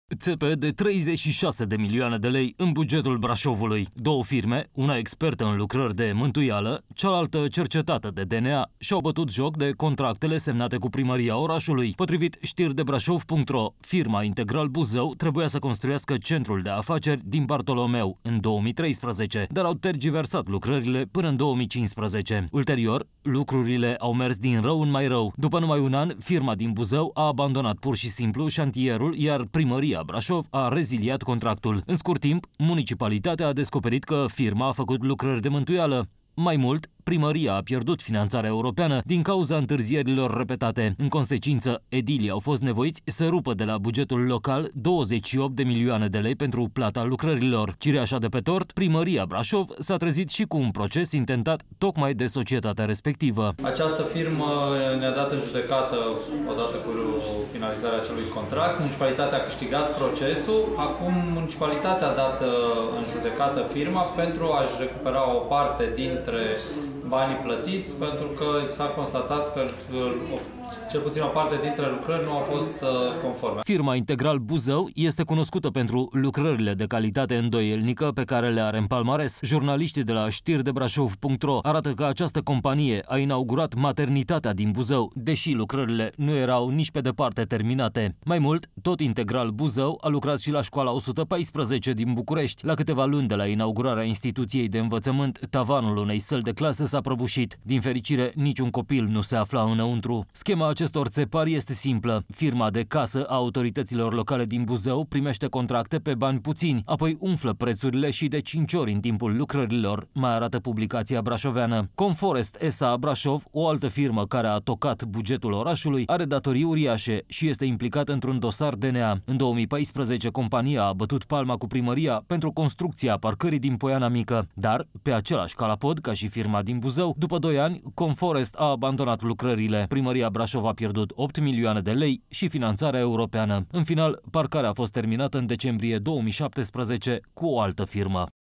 țepe de 36 de milioane de lei în bugetul Brașovului. Două firme, una expertă în lucrări de mântuială, cealaltă cercetată de DNA, și-au bătut joc de contractele semnate cu primăria orașului. Potrivit știridebrașov.ro, firma Integral Buzău trebuia să construiască centrul de afaceri din Bartolomeu în 2013, dar au tergiversat lucrările până în 2015. Ulterior, lucrurile au mers din rău în mai rău. După numai un an, firma din Buzău a abandonat pur și simplu șantierul, iar primăria Brașov a reziliat contractul. În scurt timp, municipalitatea a descoperit că firma a făcut lucrări de mântuială. Mai mult, primăria a pierdut finanțarea europeană din cauza întârzierilor repetate. În consecință, edilii au fost nevoiți să rupă de la bugetul local 28 de milioane de lei pentru plata lucrărilor. Cireașa de pe tort, primăria Brașov s-a trezit și cu un proces intentat tocmai de societatea respectivă. Această firmă ne-a dat în judecată odată cu finalizarea acelui contract. Municipalitatea a câștigat procesul. Acum municipalitatea a dat în judecată firma pentru a-și recupera o parte dintre banii plătiți, pentru că s-a constatat că cel puțin o parte dintre lucrări nu au fost conforme. Firma Integral Buzău este cunoscută pentru lucrările de calitate îndoielnică pe care le are în palmares. Jurnaliștii de la știridebrașov.ro arată că această companie a inaugurat maternitatea din Buzău, deși lucrările nu erau nici pe departe terminate. Mai mult, tot Integral Buzău a lucrat și la școala 114 din București. La câteva luni de la inaugurarea instituției de învățământ, tavanul unei săli de clasă s-a prăbușit. Din fericire, niciun copil nu se afla înăuntru. Schema acestor țepari este simplă. Firma de casă a autorităților locale din Buzău primește contracte pe bani puțini, apoi umflă prețurile și de 5 ori în timpul lucrărilor, mai arată publicația brașoveană. Conforest S.A. Brașov, o altă firmă care a tocat bugetul orașului, are datorii uriașe și este implicată într-un dosar DNA. În 2014, compania a bătut palma cu primăria pentru construcția parcării din Poiana Mică, dar pe același calapod ca și firma din Buzău, după 2 ani, Conforest a abandonat lucrările. Primăria Brașov a pierdut 8 milioane de lei și finanțarea europeană. În final, parcarea a fost terminată în decembrie 2017 cu o altă firmă.